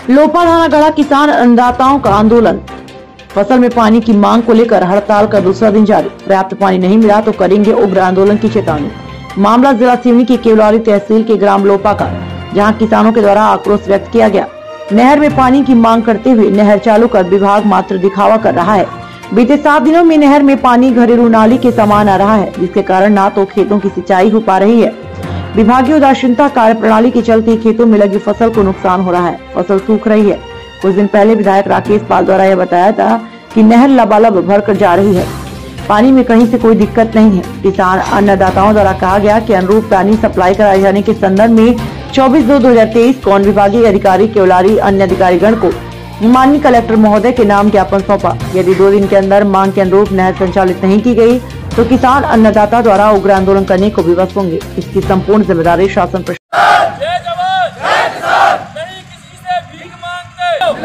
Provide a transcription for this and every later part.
लोपाधानागढ़ा किसान अन्नदाताओं का आंदोलन। फसल में पानी की मांग को लेकर हड़ताल का दूसरा दिन जारी। पर्याप्त पानी नहीं मिला तो करेंगे उग्र आंदोलन की चेतावनी। मामला जिला सिवनी की केवलारी तहसील के ग्राम लोपा का, जहां किसानों के द्वारा आक्रोश व्यक्त किया गया। नहर में पानी की मांग करते हुए नहर चालू कर विभाग मात्र दिखावा कर रहा है। बीते 7 दिनों में नहर में पानी घरेलू नाली के समान आ रहा है, जिसके कारण न तो खेतों की सिंचाई हो पा रही है। विभागीय उदासीनता कार्य प्रणाली के चलते खेतों में लगी फसल को नुकसान हो रहा है, फसल सूख रही है। कुछ दिन पहले विधायक राकेश पाल द्वारा यह बताया था कि नहर लबालब भरकर जा रही है, पानी में कहीं से कोई दिक्कत नहीं है। किसान अन्नदाताओं द्वारा कहा गया कि अनुरूप पानी सप्लाई कराए जाने के संदर्भ में 24/2/2023 को विभागीय अधिकारी केवलारी अन्य अधिकारीगण को माननीय कलेक्टर महोदय के नाम ज्ञापन सौंपा। यदि 2 दिन के अंदर मांग के अनुरूप नहर संचालित नहीं की गई तो किसान अन्नदाता द्वारा उग्र आंदोलन करने को विवश होंगे। इसकी संपूर्ण जिम्मेदारी शासन प्रशासन। जय जवान जय किसान। नहीं किसी से भीख मांगते,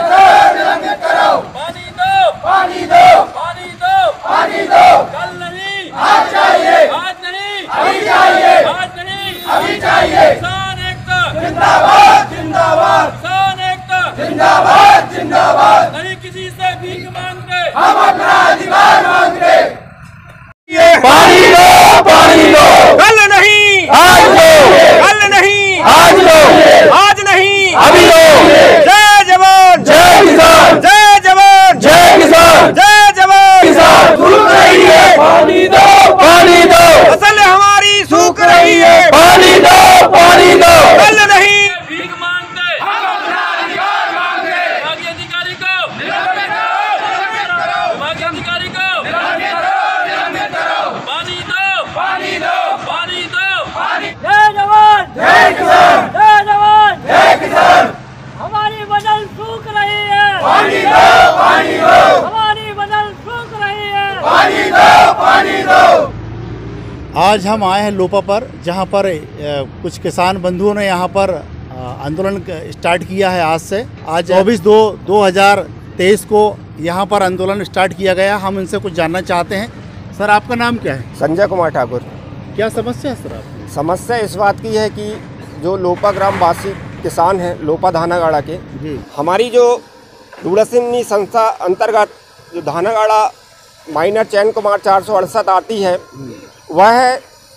पानी दो पानी दो पानी दो पानी दो। कल नहीं आज चाहिए, आज नहीं अभी चाहिए, आज नहीं अभी चाहिए। किसान एकता जिंदाबाद जिंदाबाद, किसान एकता जिंदाबाद जिंदाबाद। नहीं किसी से भीख मांगते, हम अपना अधिकार मांगते। पानी दो पानी दो, कल नहीं आज दो, कल नहीं आज दो, आज नहीं अभी दो। जय जवान जय किसान, जय जवान जय किसान, जय जवान। किसान सूख रही है, पानी दो पानी दो, फसल हमारी सूख रही है, पानी दो पानी दो। कल नहीं भीख मांगते, हम अपना अधिकार मांगते। विभागीय अधिकारी को निलंबित करो, विभागीय अधिकारी को निलंबित करो। पानी दो पानी दो पानी दो पानी। जय जवान जय किसान, जय जवान जय किसान, हमारी फसल सूख रही है, पानी दो पानी दो, हमारी फसल सूख रही है, पानी दो पानी दो। आज हम आए हैं लोपा पर, जहां पर कुछ किसान बंधुओं ने यहां पर आंदोलन स्टार्ट किया है। आज से आज 24/2/2023 को यहां पर आंदोलन स्टार्ट किया गया। हम इनसे कुछ जानना चाहते हैं। सर, आपका नाम क्या है? संजय कुमार ठाकुर। क्या समस्या है सर आपकी? समस्या इस बात की है कि जो लोपा ग्राम वासी किसान हैं लोपा धानागाड़ा के, हमारी जो रूड़सिमनी संस्था अंतर्गत जो धानागाड़ा माइनर चैन कुमार 468 आती है, वह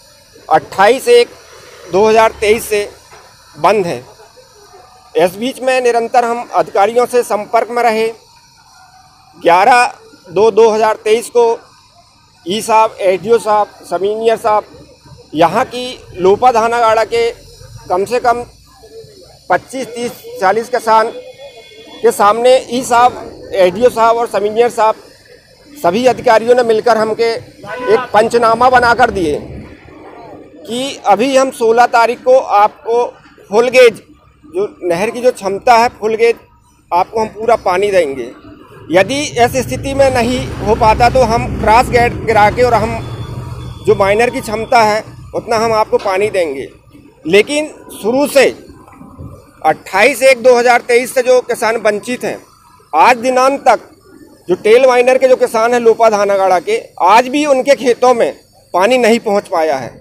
28/1/2023 से बंद है। इस बीच में निरंतर हम अधिकारियों से संपर्क में रहे। 11/2/2023 को ई साहब, एसडीओ साहब, सब इंजीनियर साहब, यहाँ की लोपा धानागाड़ा के कम से कम 25, 30, 40 किसान के सामने ई साहब, एसडीओ साहब और सब इंजीनियर साहब सभी अधिकारियों ने मिलकर हमके एक पंचनामा बनाकर दिए कि अभी हम 16 तारीख को आपको फुल गेज, जो नहर की जो क्षमता है फुल गेज, आपको हम पूरा पानी देंगे। यदि ऐसी स्थिति में नहीं हो पाता तो हम क्रॉस गेट गिरा के और हम जो माइनर की क्षमता है उतना हम आपको पानी देंगे। लेकिन शुरू से 28/1/2023 से जो किसान वंचित हैं, आज दिनांक तक जो टेल माइनर के जो किसान हैं लोपा धानागाड़ा के, आज भी उनके खेतों में पानी नहीं पहुंच पाया है।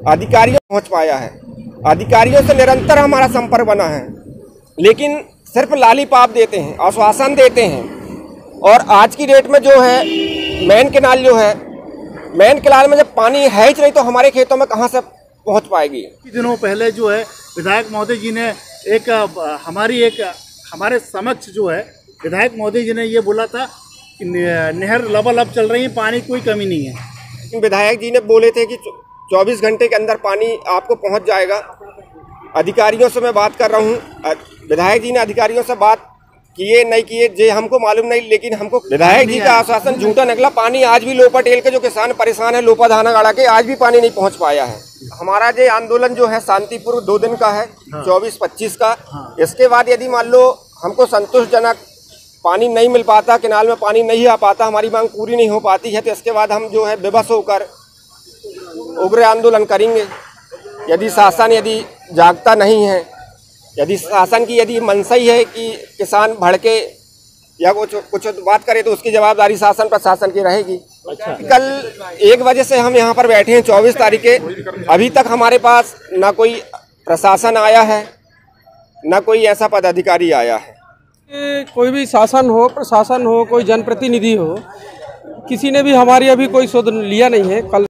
अधिकारियों से निरंतर हमारा संपर्क बना है, लेकिन सिर्फ लालीपाप देते हैं, आश्वासन देते हैं। और आज की डेट में जो है मेन केनाल में जब पानी है ही नहीं तो हमारे खेतों में कहाँ से पहुंच पाएगी। दिनों पहले जो है विधायक महोदय जी ने हमारे समक्ष जो है विधायक महोदय जी ने ये बोला था कि नहर लबालब चल रही है, पानी कोई कमी नहीं है। विधायक जी ने बोले थे कि 24 घंटे के अंदर पानी आपको पहुंच जाएगा। अधिकारियों से मैं बात कर रहा हूं, विधायक जी ने अधिकारियों से बात किए नहीं किए जे हमको मालूम नहीं, लेकिन हमको विधायक जी का आश्वासन झूठा निकला। पानी आज भी लोपा टेल के जो किसान परेशान है लोपा धानागाड़ा के, आज भी पानी नहीं पहुंच पाया है। हमारा जो आंदोलन जो है शांतिपूर्व 2 दिन का है, 24-25 का। इसके बाद यदि मान लो हमको संतोषजनक पानी नहीं मिल पाता, केनाल में पानी नहीं आ पाता, हमारी मांग पूरी नहीं हो पाती है, तो इसके बाद हम जो है विवश होकर उग्र आंदोलन करेंगे। यदि शासन जागता नहीं है, यदि शासन की यदि मंशा ही है कि किसान भड़के या कुछ बात करे तो उसकी जवाबदारी शासन प्रशासन की रहेगी। कल 1 बजे से हम यहाँ पर बैठे हैं 24 तारीख के, अभी तक हमारे पास ना कोई प्रशासन आया है, ना कोई ऐसा पदाधिकारी आया है। कोई भी शासन हो, प्रशासन हो, कोई जनप्रतिनिधि हो, किसी ने भी हमारी अभी कोई शोध लिया नहीं है। कल